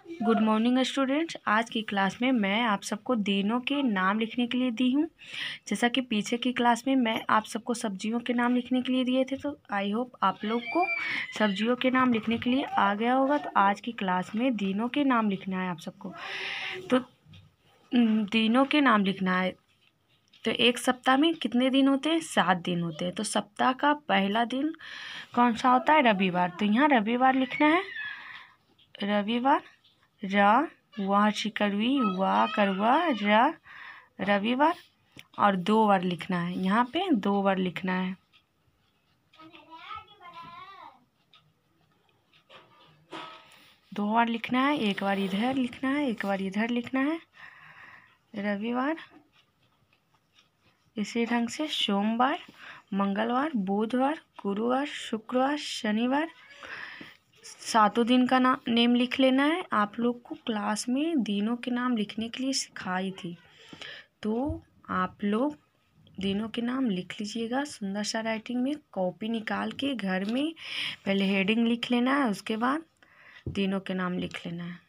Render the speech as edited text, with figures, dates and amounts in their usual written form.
Good morning students. आज की class में मैं आप सबको दिनों के नाम लिखने के लिए दी हूँ। जैसा कि पीछे की क्लास में मैं आप सबको सब्जियों के नाम लिखने के लिए दिए थे, तो आई होप आप लोग को सब्जियों के नाम लिखने के लिए आ गया होगा। तो आज की क्लास में दिनों के नाम लिखना है आप सबको। तो दिनों के नाम लिखना है। तो एक सप्ताह में कितने दिन होते हैं? 7 दिन होते हैं। तो सप्ताह का पहला दिन कौन सा होता है? रविवार। तो यहाँ रविवार लिखना है। रविवार, र वाह चिकरवी वाह करवा र, रविवार। और 2 बार लिखना है, यहाँ पे 2 बार लिखना है। दो बार लिखना है, एक बार इधर लिखना है, एक बार इधर लिखना है। रविवार, इसी ढंग से सोमवार, मंगलवार, बुधवार, गुरुवार, शुक्रवार, शनिवार। 7 दिन का नेम लिख लेना है। आप लोग को क्लास में दिनों के नाम लिखने के लिए सिखाई थी, तो आप लोग दिनों के नाम लिख लीजिएगा सुंदर सा राइटिंग में। कॉपी निकाल के घर में पहले हेडिंग लिख लेना है, उसके बाद दिनों के नाम लिख लेना है।